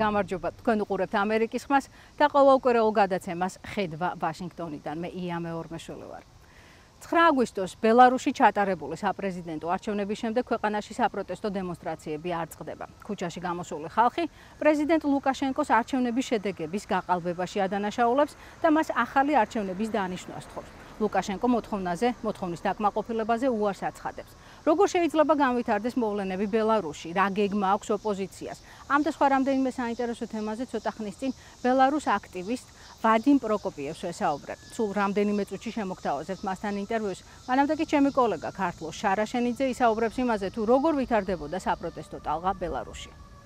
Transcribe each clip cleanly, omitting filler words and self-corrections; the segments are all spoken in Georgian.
გამარჯობა, თქვენ უყურებთ ამერიკის ხმას და ყოველკვირეულ გადაცემას ხედვა ვაშინგტონიდან. მე იამე ორმეშველი ვარ. 9 აგვისტოს ბელარუსში ჩატარებული საპრეზიდენტო არჩევნების შემდეგ ქვეყანაში საპროტესტო დემონსტრაციები არ წყდება. ქუჩაში გამოსული ხალხი პრეზიდენტ ლუკაშენკოს არჩევნების შედეგების გაყალბებაში ადანაშაულებს და მას ახალი არჩევნების დანიშნვას თხოვს. ლუკაშენკო მოთხოვნის დაკმაყოფილებაზე უარს აცხადებს. როგორ შეიძლება განვითარდეს მოვლენები ბელარუსში, რა გეგმა აქვს ოპოზიციას? ამ და სხვა რამდენიმე საინტერესო თემაზე ცოტა ხნის წინ ბელარუს აქტივისტ ვადიმ პროკოპიევს ვესაუბრებ. სულ რამდენიმე წუთში შემოგთავაზებთ მასთან ინტერვიუს. მანამდე კი ჩემი კოლეგა ქართლო შარაშენიძე ისაუბრებს იმაზე, თუ როგორ ვითარდებოდა საპროტესტო ტალღა ბელარუსში.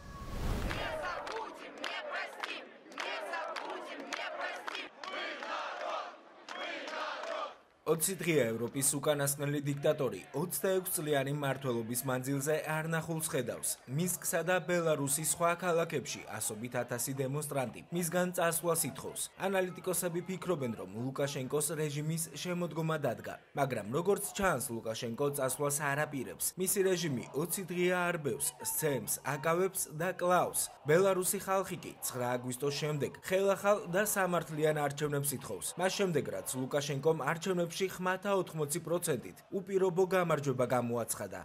20 დღეა ევროპის უკანასკნელი დიქტატორი 26 წლიანი მმართველობის მანძილზე არნახულს ხედავს. მინსკსა და ბელარუსის სხვა ქალაქებში ასობით ათასი დემონსტრანტი მისგან წასვლას ითხოვს. ანალიტიკოსები ფიქრობენ, რომ ლუკაშენკოს რეჟიმის შემოდგომა დადგა, მაგრამ როგორც ჩანს, ლუკაშენკო წასვლას არ აპირებს. მისი რეჟიმი 20 დღეა არბევს, სცემს, აკავებს და კლავს. ბელარუსი ხალხი კი 9 აგვისტოს შემდეგ ხელახალ და სამართლიან არჩევნებს ითხოვს. მას შემდეგ, რაც ლუკაშენკომ არჩევნებში ხმათა 80%-ით უპირობო გამარჯვება გამოაცხადა.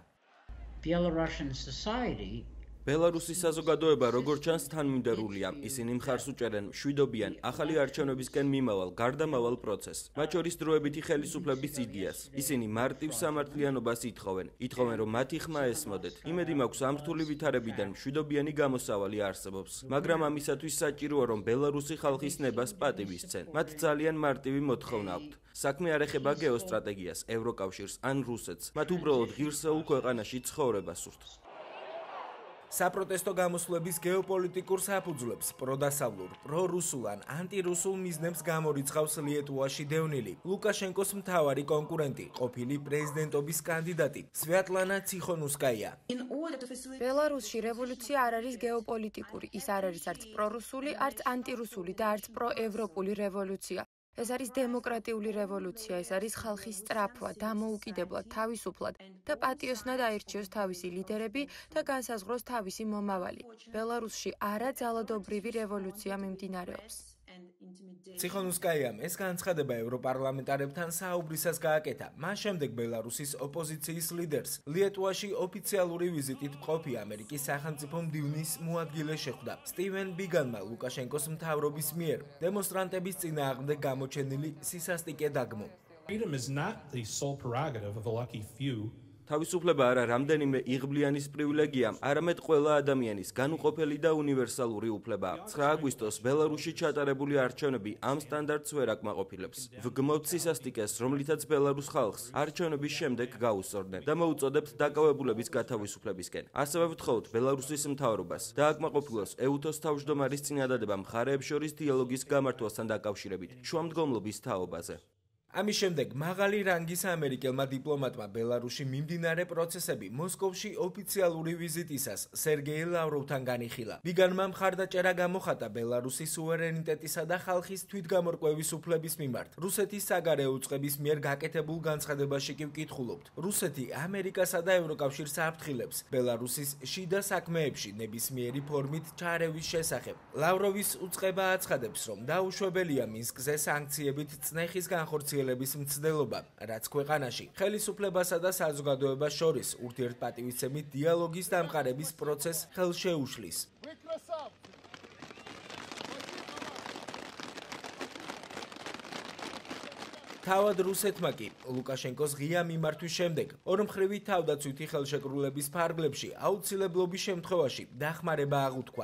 ბელარუსის საზოგადოება როგორც ჩანს თანმიმდევრულია. ისინი მხარს უჭერენ მშვიდობიან ახალი არჩევნებისკენ მიმავალ გარდამავალ პროცესს, მათ შორის დროებითი ხელისუფლების იდეას. ისინი მარტივ სამართლიანობას ითხოვენ, რომ მათი ხმა ესმოდეთ. იმედი მაქვს, ამ რთული ვითარებიდან მშვიდობიანი გამოსავალი არსებობს, მაგრამ ამისათვის საჭიროა, რომ ბელარუსი ხალხის ნებას პატივი სცენ. მათ ძალიან მარტივი მოთხოვნა აქვთ. საქმე არ ეხება გეოსტრატეგიას, ევროკავშირს ან რუსეთს. მათ უბრალოდ ღირსეულ ქვეყანაში ცხოვრება სურთ. საპროტესტო გამოსვლების გეოპოლიტიკურ საფუძვლებს პროდასავლურ, პრორუსულ ან ანტირუსულ მიზნებს გამორიცხავს ლიეტუვაში დევნილი ლუკაშენკოს მთავარი კონკურენტი, ყოფილი პრეზიდენტობის კანდიდატი სვიატლანა ციხონუსკაია. ბელარუსში რევოლუცია არ არის გეოპოლიტიკური, ის არ არის არც პრორუსული, არც ანტირუსული და არც პროევროპული რევოლუცია. ეს არის დემოკრატიული რევოლუცია, ეს არის ხალხის სწრაფვა, დამოუკიდებლად, თავისუფლად და პატიოსნად აირჩიოს თავისი ლიდერები და განსაზღვროს თავისი მომავალი. ბელარუსში არა ძალადობრივი რევოლუცია მიმდინარეობს. ციხონუსკაიამ ეს განცხადება ევროპარლამენტარებთან საუბრისას გააკეთა. მას შემდეგ ბელარუსის ოპოზიციის ლიდერს ლიეტუვაში ოფიციალური ვიზიტით მყოფი ამერიკის სახელმწიფო მდივნის მოადგილე შეხვდა. სტივენ ბიგანმა ლუკაშენკოს მთავრობის მიერ დემონსტრანტების წინააღმდეგ გამოჩენილი სისასტიკე დაგმო. თავისუფლება არა რამდენიმე იღბლიანის პრივილეგია, არამედ ყველა ადამიანის განუყოფელი და უნივერსალური უფლებაა. 9 აგვისტოს ბელარუსში ჩატარებული არჩევნები ამ სტანდარტს ვერ აკმაყოფილებს. ვგმობთ სისასტიკეს, რომლითაც ბელარუს ხალხს არჩევნების შემდეგ გაუსწორდნენ და მოუწოდებთ დაკავებულების გათავისუფლებისკენ. ასევე ვთხოვთ ბელარუსის მთავრობას დააკმაყოფილოს ეუთოს თავმჯდომარის წინადადება მხარეებს შორის დიალოგის გამართვასთან დაკავშირებით შუამდგომლობის თაობაზე. ამის შემდეგ მაღალი რანგის ამერიკელმა დიპლომატმა ბელარუსში მიმდინარე პროცესები მოსკოვში ოფიციალური ვიზიტისას სერგეი ლავროვთან განიხილა. ბიგანმა მხარდაჭერა გამოხატა ბელარუსის სუვერენიტეტისა და ხალხის თვითგამორკვევის უფლების მიმართ. რუსეთის საგარეო უწყების მიერ გაკეთებულ განცხადებაში კი ვკითხულობთ. რუსეთი ამერიკასა და ევროკავშირს აფრთხილებს ბელარუსის შიდა საქმეებში ნებისმიერი ფორმით ჩარევის შესახებ. ლავროვის უწყება აცხადებს, რომ დაუშვებელია მინსკზე სანქციებით წნეხის განხორციელება მცდელობა, რაც ქვეყანაში ხელისუფლებასა და საზოგადოებას შორის ურთიერთპატივისცემით დიალოგის დამყარების პროცესს ხელს შეუშლის. თავად რუსეთმა კი ლუკაშენკოს ღია მიმართვის შემდეგ ორმხრივი თავდაცვითი ხელშეკრულების ფარგლებში აუცილებლობის შემთხვევაში დახმარება აღუთქვა.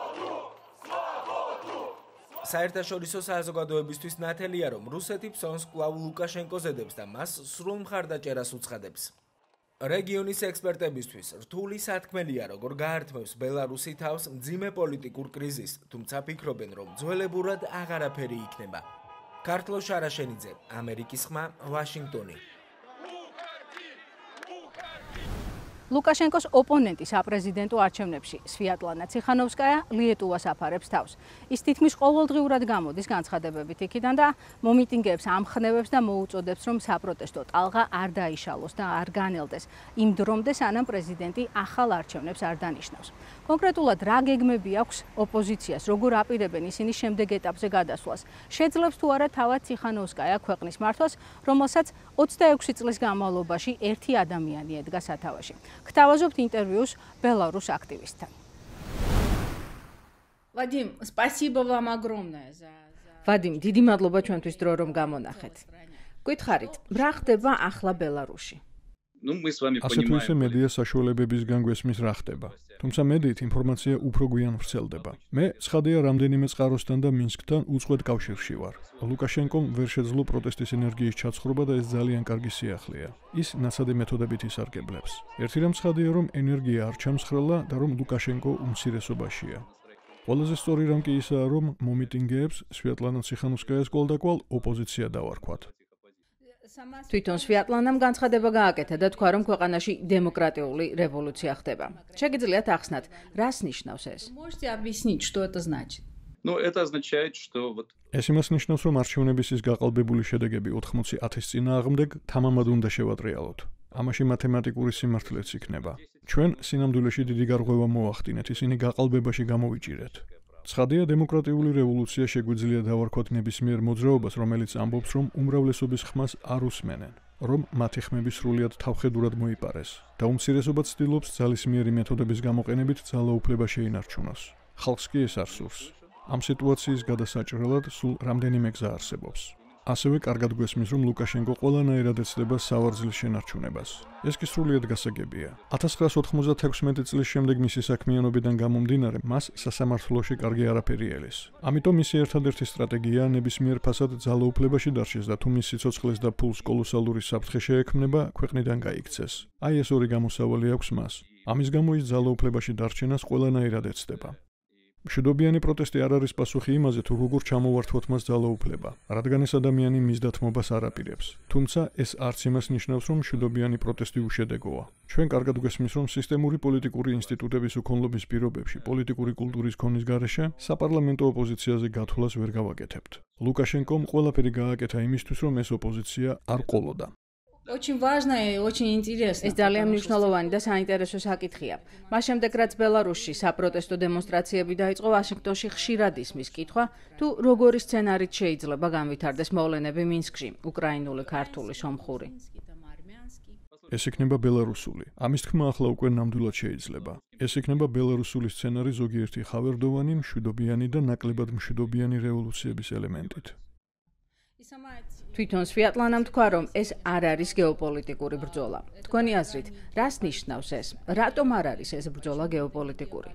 საერთაშორისო საზოგადოებისთვის ნათელია, რომ რუსეთი ფსონს კვლავ ლუკაშენკოს ედებს და მას სრულ მხარდაჭერას უცხადებს. რეგიონის ექსპერტებისთვის რთული სათქმელია, როგორ გაართმევს ბელარუსი თავს მძიმე პოლიტიკურ კრიზისს, თუმცა ფიქრობენ, რომ ძველებურად აღარაფერი იქნება. ქართლო შარაშენიძე, ამერიკის ხმა, ვაშინგტონი. ლუკაშენკოს ოპონენტი საპრეზიდენტო არჩევნებში სვიატლანა ციხანოვსკაია ლიეტუვას აფარებს თავს. ის თითქმის ყოველდღიურად გამოდის განცხადებებით იქიდან და მომიტინგეებს ამხნევებს და მოუწოდებს, რომ საპროტესტო ტალღა არ დაიშალოს და არ განელდეს იმ დრომდე, სანამ პრეზიდენტი ახალ არჩევნებს არ დანიშნავს. კონკრეტულად რა გეგმები აქვს ოპოზიციას, როგორ აპირებენ ისინი შემდეგ ეტაპზე გადასვლას? შეძლებს თუ არა თავად ციხანოვსკაია ქვეყნის მართვას, რომელსაც 26 წლის განმავლობაში ერთი ადამიანი ედგა სათავეში. Гтавазобт интервьюс белорус активистთან. Вадим, спасибо вам огромное за Вадим, დიდი მადლობა ჩვენთვის დრო რომ გამონახეთ. Გითხარით, რა ხდება ახლა ბელარუსში? ასეთ ისე მედია საშუალებებისგან გვესმის რა ხდება. თუმცა მედიით ინფორმაცია უფრო გვიან ვრცელდება. მე ცხადია რამდენიმე წყაროსთან და მინსკთან უწყვეტ კავშირში ვარ. ლუკაშენკომ ვერ შეძლო პროტესტის ენერგიის ჩაცხრობა და ეს ძალიან კარგი სიახლეა. ის ნაცადი მეთოდებით ისარგებლებს. ერთი რამ ცხადია, რომ ენერგია არ ჩამსხრელა და რომ ლუკაშენკო უმცირესობაშია. ყველაზე სწორი რამ კი ისაა, რომ მომიტინგეებს სვიატლანა ციხანოვსკაიას კვალდაკვალ ოპოზიცია დავარქვათ. თვითონ სვიატლანამ განცხადება გააკეთა და თქვა, რომ ქვეყანაში დემოკრატიული რევოლუცია ხდება. შეგიძლიათ ახსნათ, რას ნიშნავს ეს? Можете объяснить, что это значит? Это означает, что ეს იმას ნიშნავს, რომ არჩევნების ის გაყალბებული შედეგები 80,000 წინააღმდეგ თამამად უნდა შევატრიალოთ. ამაში მათემატიკური სიმართლეც იქნება. ჩვენ სინამდვილეში დიდი გარღვევა მოახდინეთ, ისინი გაყალბებაში გამოვიჭირეთ. ცხადია, დემოკრატიული რევოლუცია შეგვიძლია დავარქვათ ნებისმიერ მოძრაობას, რომელიც ამბობს, რომ უმრავლესობის ხმას არ უსმენენ, რომ მათი ხმები სრულიად თავხედურად მოიპარეს და უმცირესობა ცდილობს ძალისმიერი მეთოდების გამოყენებით ძალაუფლება შეინარჩუნოს. ხალხს კი ეს არ სურს. ამ სიტუაციის გადასაჭრელად სულ რამდენიმე გზა არსებობს. ასევე კარგად გვესმის, რომ ლუკაშენკო ყველანაირად ეცდება სავარძლის შენარჩუნებას. ეს კი სრულიად გასაგებია. 1996 წლის შემდეგ მისი საქმიანობიდან გამომდინარე, მას სასამართლოში კარგი არაფერი ელის. ამიტომ მისი ერთადერთი სტრატეგია ნებისმიერ ფასად ძალაუფლებაში დარჩეს და თუ მის სიცოცხლეს და ფულს კოლოსალური საფრთხე შეექმნება, ქვეყნიდან გაიქცეს. აი ეს ორი გამოსავალი აქვს მას. ამის გამო ის ძალაუფლებაში დარჩენას ყველანაირად ეცდება. მშვიდობიანი პროტესტი არ არის პასუხი იმაზე, თუ როგორ ჩამოვართვოთ მას ძალაუფლება, რადგან ეს ადამიანი მისდათმობას არ აპირებს. თუმცა ეს არც იმას ნიშნავს, რომ მშვიდობიანი პროტესტი უშედეგოა. ჩვენ კარგად გვესმის, რომ სისტემური პოლიტიკური ინსტიტუტების უქონლობის პირობებში, პოლიტიკური კულტურის ქონის გარეშე, sapparlamento ოპოზიციაზე გათვლას ვერ გავაკეთებთ. ლუკაშენკომ ყველაფერი გააკეთა იმისთვის, რომ ეს ოპოზიცია არ ყოლოდა. Очень важно и очень интересно. ეს ძალიან მნიშვნელოვანი და საინტერესო საკითხია. მას შემდეგ, რაც ბელარუსში საპროტესტო დემონსტრაციები დაიწყო, ვაშინგტონში ხშირად ისმის კითხვა, თუ როგორი სცენარით შეიძლება განვითარდეს მოვლენები მინსკში, უკრაინული, ქართული, სომხური. ეს იქნება ბელარუსული. ამის თქმა ახლა უკვე ნამდვილად შეიძლება. ეს იქნება ბელარუსული სცენარი ზოგიერთი ხავერდოვანი, მშვიდობიანი და ნაკლებად მშვიდობიანი რევოლუციების ელემენტით. თვითონ სვიატლანამ თქვა, რომ ეს არ არის გეოპოლიტიკური ბრძოლა. თქვენი აზრით, რას ნიშნავს ეს? რატომ არ არის ეს ბრძოლა გეოპოლიტიკური?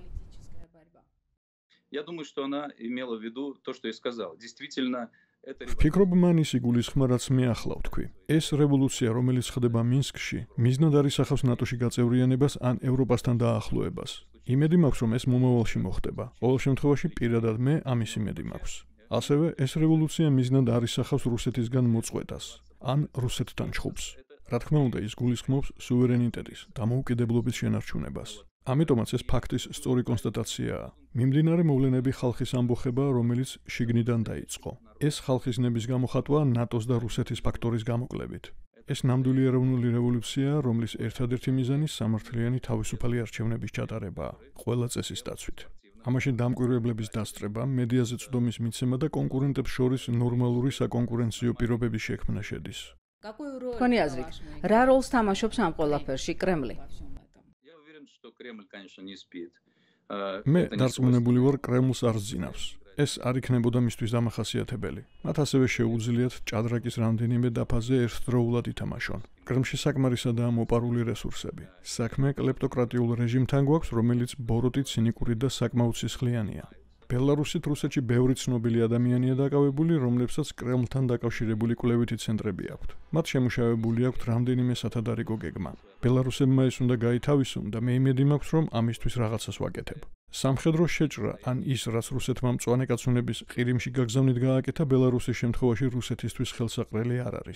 Я думаю, что она имела в виду то, что я сказал. Действительно, это ვფიქრობ, მან ის იგულისხმა, რაც მე ახლა ვთქვი. ეს რევოლუცია, რომელიც ხდება მინსკში, მიზნად არისახავს ნატოში გაწევრიანებას ან ევროპასთან დაახლოებას. იმედი მაქვს, რომ ეს მომავალში მოხდება. ყოველ შემთხვევაში, პირადად მე ამის იმედი მაქვს. ასევე ეს რევოლუცია მიზნად არისახავს რუსეთისგან მოწყვეტას ან რუსეთთან ჩხუბს. რა თქმა უნდა, ის გულისხმობს სუვერენიტეტის, დამოუკიდებლობის შენარჩუნებას. ამიტომაც ეს ფაქტის სწორი კონსტატაციაა. მიმდინარე მოვლენები ხალხის ამბოხებაა, რომელიც შიგნიდან დაიწყო. ეს ხალხის ნების გამოხატვა ნატოს და რუსეთის ფაქტორის გამოკლებით. ეს ნამდვილი ეროვნული რევოლუციაა, რომლის ერთადერთი მიზანი სამართლიანი თავისუფალი არჩევნების ჩატარებაა, ყველა წესის დაცვით. ამაში დამკვირვებლების დასწრება, მედიაზე წვდომის მიცემა და კონკურენტებს შორის ნორმალური საკონკურენციო პირობების შექმნა შედის. თქვენი აზრით, რა როლს თამაშობს ამ ყველაფერში კრემლი? Я уверен, что Кремль, конечно, не спит. მე დარწმუნებული ვარ, კრემლს არ ზინავს. ეს არ იქნებოდა მისთვის დამახასიათებელი. მათ ასევე შეუძლიათ ჭადრაკის რამდენიმე დაფაზე ერთდროულად ითამაშონ. კრემლში საკმარისადაა მოპარული რესურსები. საქმე კლეპტოკრატიულ რეჟიმთან გვაქვს, რომელიც ბოროტი, ცინიკური და საკმაოდ სისხლიანია. ბელარუსით რუსეთში ბევრი ცნობილი ადამიანია დაკავებული, რომლებსაც კრემლთან დაკავშირებული კვლევითი ცენტრები აქვთ. მათ შემუშავებული აქვთ რამდენიმე სათადარიგო გეგმა. ბელარუსებმა ეს უნდა გაითავისონ და მე იმედი მაქვს, რომ ამისთვის რაღაცას ვაკეთებ. სამხედრო შეჭრა ან ის, რაც რუსეთმა მწვანე კაცუნების ყირიმში გაგზავნით გააკეთა, ბელარუსის შემთხვევაში რუსეთისთვის ხელსაყრელი არ არის.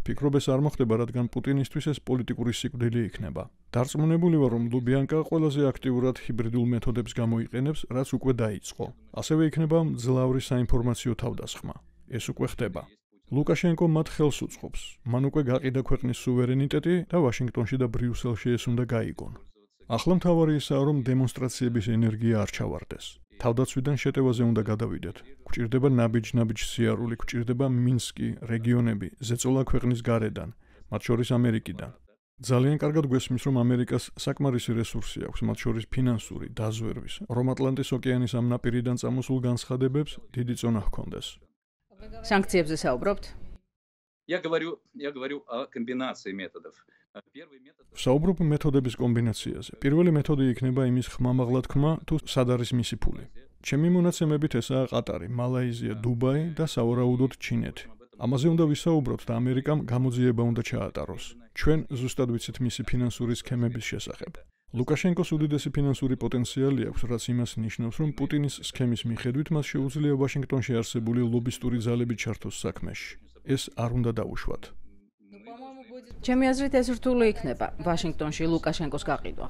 ვფიქრობ, ეს არ მოხდება, რადგან პუტინისთვის ეს პოლიტიკური სიკვდილი იქნება. დარწმუნებული ვარ, რომ ლუბიანკა ყველაზე აქტიურად ჰიბრიდულ მეთოდებს გამოიყენებს, რაც უკვე დაიწყო. ასევე იქნება მძლავრი საინფორმაციო თავდასხმა. ეს უკვე ხდება. ლუკაშენკო მათ ხელს უწყობს. მან უკვე გაყიდა ქვეყნის სუვერენიტეტი და ვაშინგტონში და ბრიუსელში ეს უნდა გაიგონ. ახლა მთავარი ისაა, რომ დემონსტრაციების ენერგია არ ჩავარდეს. თავდაცვიდან შეტევაზე უნდა გადავიდეთ. გვჭირდება ნაბიჯ-ნაბიჯ სიარული, გვჭირდება მინსკი, რეგიონები, ზეწოლა ქვეყნის გარედან, მათ შორის ამერიკიდან. ძალიან კარგად გვესმის, რომ ამერიკას საკმარისი რესურსი აქვს, მათ შორის ფინანსური, დაზვერვის, რომ ატლანტის ოკეანის ამ ნაპირიდან წამოსულ განცხადებებს დიდი წონა ჰქონდეს. Санкციებზე საუბრობთ? Я говорю о комбинации методов. Первый метод საუბრობ მეთოდების კომბინაციაზე. პირველი მეთოდი იქნება იმის ხმამაღლა თქმა, თუ სად არის მისი ფული. ჩემი მონაცემებით ესაა ყატარი, მალაიზია, დუბაი და სავარაუდოდ ჩინეთი. ამაზე უნდა ვისაუბროთ და ამერიკამ გამოძიება უნდა ჩაატაროს. ჩვენ ზუსტად ვიცით მისი ფინანსური სქემების შესახებ. ლუკაშენკოს უდიდესი ფინანსური პოტენციალი აქვს, რაც იმას ნიშნავს, რომ პუტინის სქემის მიხედვით მას შეუძლია ვაშინგტონში არსებული ლობისტური ძალები ჩართოს საქმეში. ეს არ უნდა დაუშვათ. ჩემი აზრით ეს რთული იქნება ვაშინგტონში ლუკაშენკოს გაყიდვა.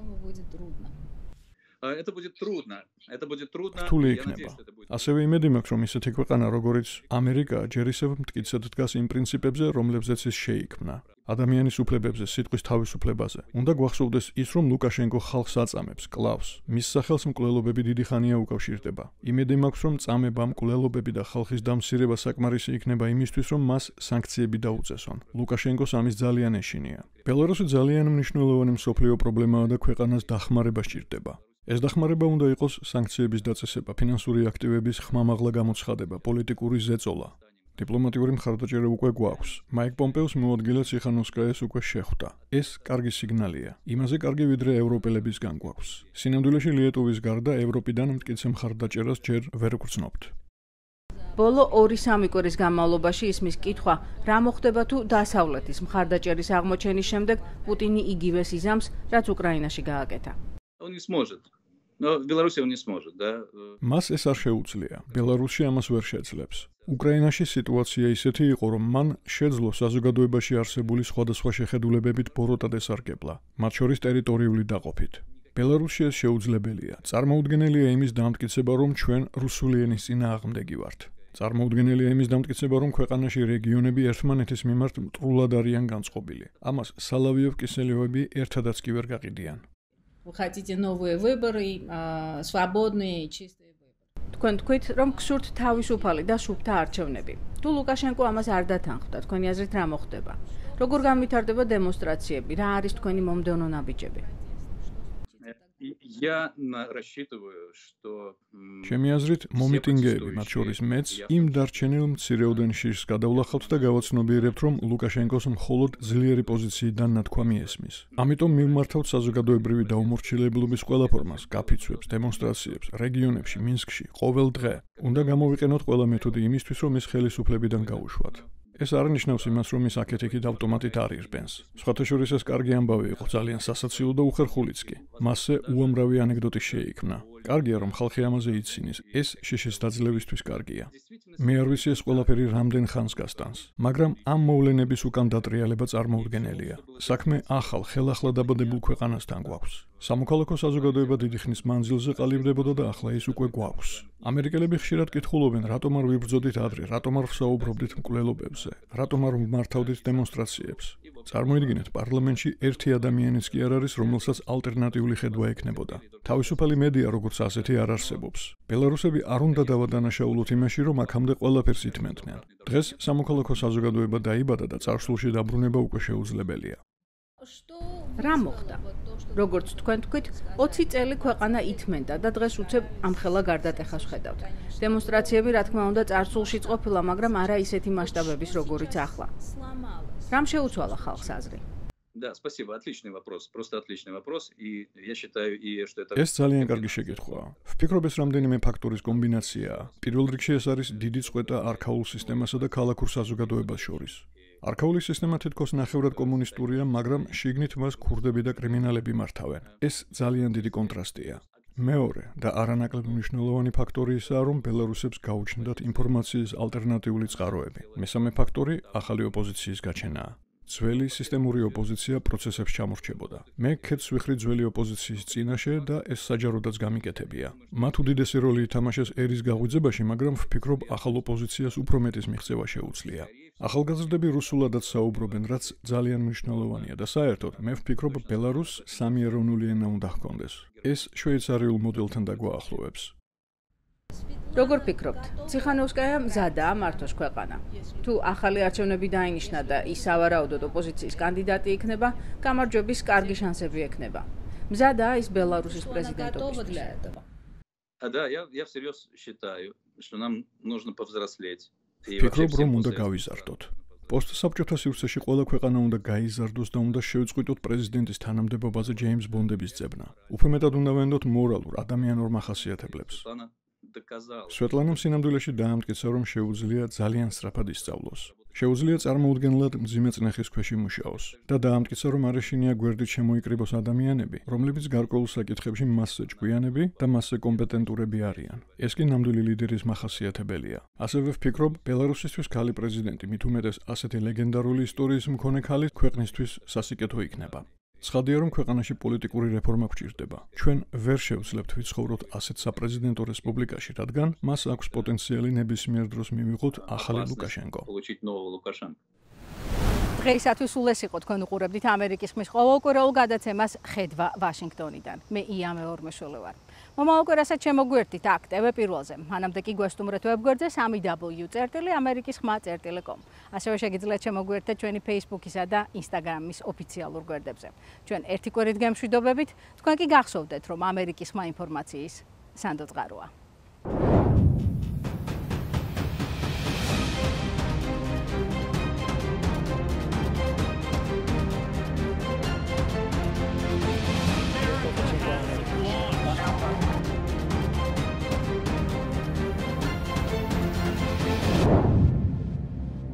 Это будет трудно. რთული იქნება. ასევე იმედი მაქვს, რომ ისეთი ქვეყანა, როგორიც ამერიკა, ჯერ ისევ მტკიცედ დგას იმ პრინციპებზე, რომლებზეც ის შეიქმნა. ადამიანის უფლებებზე, სიტყვის თავისუფლებაზე. უნდა გვახსოვდეს ის, რომ ლუკაშენკო ხალხს აწამებს, კლავს. მის სახელს მკვლელობები დიდი ხანია უკავშირდება. იმედი მაქვს, რომ წამება, მკვლელობები და ხალხის დამცირება საკმარისი იქნება იმისთვის, რომ მას სანქციები დაუწესონ. ლუკაშენკოს ამის ძალიან ეშინია. ბელარუსი ძალიან მნიშვნელოვანი მსოფლიო პრობლემაა და ქვეყანას დახმარება სჭირდება. ეს დახმარება უნდა იყოს სანქციების დაწესება, ფინანსური აქტივების ხმამაღლა გამოცხადება, პოლიტიკური ზეწოლა. დიპლომატიური მხარდაჭერა უკვე გვაქვს. მაიკ პომპეოს მოადგილე ციხანოვსკაიას უკვე შეხვდა. ეს კარგი სიგნალია. იმაზე კარგი ვიდრე ევროპელებისგან გვაქვს. სინამდვილეში ლიეტუვის გარდა ევროპიდან მტკიცე მხარდაჭერას ჯერ ვერ გვგრძნობთ. ბოლო 2-3 კვირის განმავლობაში ისმის კითხვა, რა მოხდება თუ დასავლეთის მხარდაჭერის აღმოჩენის შემდეგ პუტინი იგივეს იზამს, რაც უკრაინაში გააკეთა. Он не сможет. Но в Беларуси он не сможет, да? მას ეს არ შეუძლია. ბელარუსი ამას ვერ შეძლებს. უკრაინაში სიტუაცია ისეთი იყო, რომ მან შეძლო საზოგადოებაში არსებული სხვადასხვა შეხედულებებით ბოროტად ესარგებლა, მათ შორის ტერიტორიული დაყოფით. ბელარუსში ეს შეუძლებელია. წარმოუდგენელია იმის დამტკიცება, რომ ჩვენ რუსული ენის წინააღმდეგი ვართ. წარმოუდგენელია იმის დამტკიცება, რომ ქვეყანაში რეგიონები ერთმანეთის მიმართ მტრულად არიან განწყობილი. ამას სალავიევ-კისელევები ერთადაც კი ვერ გაყიდიან. Вы хотите новые выборы, свободные, чистые выборы. თქვენ თქვით, რომ გსურთ თავისუფალი და სუფთა არჩევნები. თუ ლუკაშენკო амას არ დათანხმდა, თქვენი აზრით რა მოხდება? როგორ განვითარდება დემონსტრაციები? რა არის თქვენი მომდევნო ნაბიჯები? Я рассчитываю, что ჩემი აზრით, მომიტინგეები, მათ შორის მეც, იმ დარჩენილ მცირეოდენ შიშს გადავლახავთ და გავაცნობიერებთ, რომ ლუკაშენკოს მხოლოდ ძლიერი პოზიციიდან ნათქვამი ესმის. ამიტომ მივმართავთ საზოგადოებრივი დაუმორჩილებლობის ყველა ფორმას, გაფიცვებს, დემონსტრაციებს, რეგიონებში, მინსკში, ყოველ დღე. უნდა გამოვიყენოთ ყველა მეთოდი იმისთვის, რომ ეს ხელისუფლებიდან გაუშვათ. ეს არ ნიშნავს იმას, რომ ის აქეთ-იქით ავტომატით არ ირბენს. სხვათა შორის ეს კარგი ამბავი იყო, ძალიან სასაცილო და უხერხულიც კი. მასზე უამრავი ანეკდოტი შეიქმნა. კარგია, რომ ხალხი ამაზე იცინის. ეს შიშის დაძლევისთვის კარგია. მე არ ვიცი ეს ყველაფერი რამდენ ხანს გასტანს, მაგრამ ამ მოვლენების უკან დატრიალება წარმოუდგენელია. საქმე ახალ, ხელახლა დაბადებულ ქვეყანასთან გვაქვს. სამოქალაქო საზოგადოება დიდი ხნის მანძილზე ყალიბდებოდა და ახლა ის უკვე გვაქვს. ამერიკელები ხშირად კითხულობენ, რატომ არ ვიბრძოდით ადრე, რატომ არ ვსაუბრობდით მკვლელობებზე, რატომ არ ვმართავდით დემონსტრაციებს. წარმოიდგინეთ, პარლამენტში ერთი ადამიანიც კი არ არის, რომელსაც ალტერნატიული ხედვა ექნებოდა. თავისუფალი მედია როგორც ასეთი არ არსებობს. ბელარუსები არ უნდა დავადანაშაულოთ იმაში, რომ აქამდე ყველაფერს ითმენდნენ. დღეს სამოქალაქო საზოგადოება დაიბადა და წარსულში დაბრუნება უკვე შეუძლებელია. რა მოხდა? როგორც თქვენ თქვით, 20 წელი ქვეყანა ითმენდა და დღეს უცებ ამხელა გარდატეხას ხედავთ. დემონსტრაციები, რა თქმა უნდა, წარსულშიც ყოფილა, მაგრამ არა ისეთი მასშტაბების, როგორიც ახლა. რამ შეუცვალა ხალხს აზრი? Да, спасибо, отличный вопрос, просто отличный вопрос, и я считаю, что это ეს ძალიან კარგი შეკითხვაა. ვფიქრობ, ეს რამდენიმე ფაქტორის კომბინაციაა. პირველ რიგში ეს არის დიდი წყვეტა არქაულ სისტემასა და ქალაქურ საზოგადოებას შორის. არქაული სისტემა თითქოს ნახევრად კომუნისტურია, მაგრამ შიგნით მას ქურდები და კრიმინალები მართავენ. ეს ძალიან დიდი კონტრასტია. მეორე და არანაკლებ მნიშვნელოვანი ფაქტორი ისაა, რომ ბელარუსებს გაუჩნდათ ინფორმაციის ალტერნატიული წყაროები. მესამე ფაქტორი ახალი ოპოზიციის გაჩენაა. ძველი სისტემური ოპოზიცია პროცესებს ჩამორჩებოდა. მე ქეთს ვიხრი ძველი ოპოზიციის წინაშე და ეს საჯაროდაც გამიკეთებია. მათ უდიდესი როლი ითამაშეს ერის გაღვიძებაში, მაგრამ ვფიქრობ, ახალ ოპოზიციას უფრო მეტის მიღწევა შეუძლია. ახალგაზრდები რუსულადაც საუბრობენ, რაც ძალიან მნიშვნელოვანია და საერთოდ მე ვფიქრობ, ბელარუსს სამი ეროვნული ენა უნდა ჰქონდეს. ეს შვეიცარიულ მოდელთან დაგვაახლოვებს. როგორ ფიქრობთ? ციხანოვსკაია მზადაა მართოს ქვეყანა. თუ ახალი არჩევნები დაინიშნა და ის სავარაუდოდ ოპოზიციის კანდიდატი იქნება, გამარჯვების კარგი შანსები ექნება. მზადაა ის ბელარუსის პრეზიდენტობისთვის. Да, я всерьез считаю, что нам нужно повзрослеть. ფიქრობ, რომ უნდა გავიზარდოთ. პოსტსაბჭოთა სივრცეში ყველა ქვეყანა უნდა გაიზარდოს და უნდა შევწყვიტოთ პრეზიდენტის თანამდებობაზე ჯეიმს ბონდების ძებნა. უფრო მეტად უნდა ვენდოთ მორალურ, ადამიანურ მახასიათებლებს. სვეტლანამ სინამდვილეში დაამტკიცა, რომ შეუძლია ძალიან სწრაფად ისწავლოს. შეუძლია წარმოუდგენლად მძიმე წნეხის ქვეშ იმუშაოს და დაამტკიცა, რომ არ ეშინია გვერდით შემოიკრიბოს ადამიანები, რომლებიც გარკვეულ საკითხებში მასზე ჭკვიანები და მასზე კომპეტენტურები არიან. ეს კი ნამდვილი ლიდერის მახასიათებელია. ასევე ვფიქრობ, ბელარუსისთვის ქალი პრეზიდენტი, მით უმეტეს ასეთი ლეგენდარული ისტორიის მქონე ქალი ქვეყნისთვის სასიკეთო იქნება. ცხადია, რომ ქვეყანაში პოლიტიკური რეფორმა გვჭირდება. ჩვენ ვერ შევძლებთ ვიცხოვროთ ასეთ საპრეზიდენტო რესპუბლიკაში, რადგან მას აქვს პოტენციალი ნებისმიერ დროს მივიღოთ ახალი ლუკაშენკო. დღეისათვის სულ ეს იყო, თქვენ უყურებდით ამერიკის ხმის ყოველკვირეულ გადაცემას ხედვა ვაშინგტონიდან. მე ია მეორმეშვილი ვარ. მომავალ კვირასაც შემოგვერთით აქ TV პირველზე. მანამდე კი გვესტუმრეთ ვებგვერდზე 3w.amerikisxma.com. ასევე შეგიძლიათ შემოგვერთეთ ჩვენი Facebook-ისა და Instagram-ის ოფიციალურ გვერდებზე. ჩვენ ერთი კვირით გემშვიდობებით, თქვენ კი გახსოვდეთ, რომ ამერიკის ხმა ინფორმაციის სანდო წყაროა.